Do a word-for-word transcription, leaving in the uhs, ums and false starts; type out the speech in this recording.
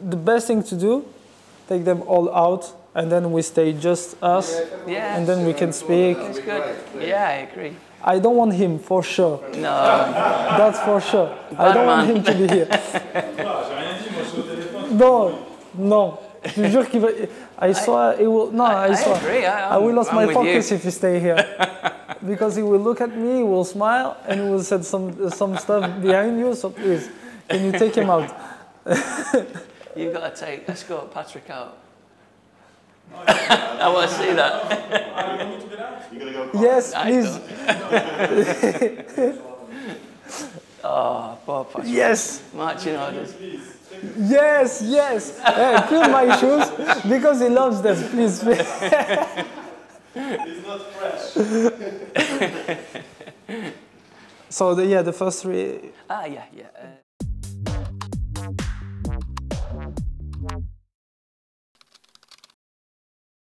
the best thing to do, take them all out, and then we stay just us, Yeah. and then we can speak. It's good. Yeah, I agree. I don't want him, for sure. No. That's for sure. I don't want him to be here. No, no. Je jure qu'il va... I swear, he will... No, I, I swear. agree. I, I will lose I'm my with focus you. if you stay here. Because he will look at me, he will smile, and he will say some, some stuff behind you, so please, can you take him out? You've got to take, escort Patrick out. I want to see that. You're gonna go. Yes, I please. Oh, poor Patrick. Yes, Marching orders. yes, yes. Hey, feel my shoes, because he loves them, please. It's not fresh. So, the, yeah, the first three... Ah, yeah, yeah. Uh,